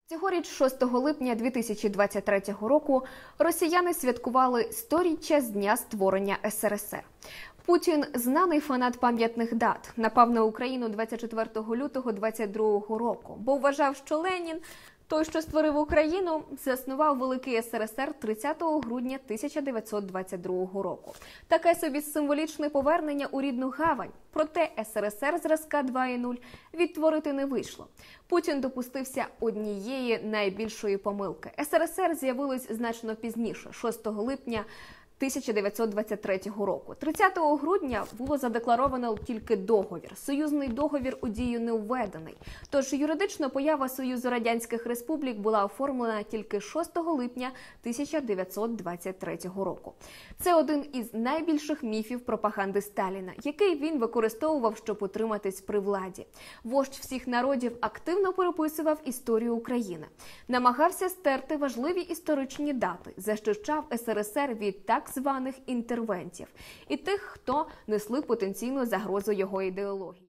Цьогоріч, 6 липня 2023 року, росіяни святкували 100-річчя з дня створення СРСР. Путін – знаний фанат пам'ятних дат. Напав на Україну 24 лютого 2022 року, бо вважав, що Ленін, той, що створив Україну, заснував Великий СРСР 30 грудня 1922 року. Таке собі символічне повернення у рідну гавань. Проте СРСР зразка 2.0 відтворити не вийшло. Путін допустився однієї найбільшої помилки. СРСР з'явилось значно пізніше, 6 липня 1923 року. 30 грудня було задекларовано тільки договір. Союзний договір у дію не введений. Тож юридично поява Союзу Радянських Республік була оформлена тільки 6 липня 1923 року. Це один із найбільших міфів пропаганди Сталіна, який він використовував, щоб утриматись при владі. Вождь всіх народів активно переписував історію України. Намагався стерти важливі історичні дати, захищав СРСР від так званих інтервентів і тих, хто несли потенційну загрозу його ідеології.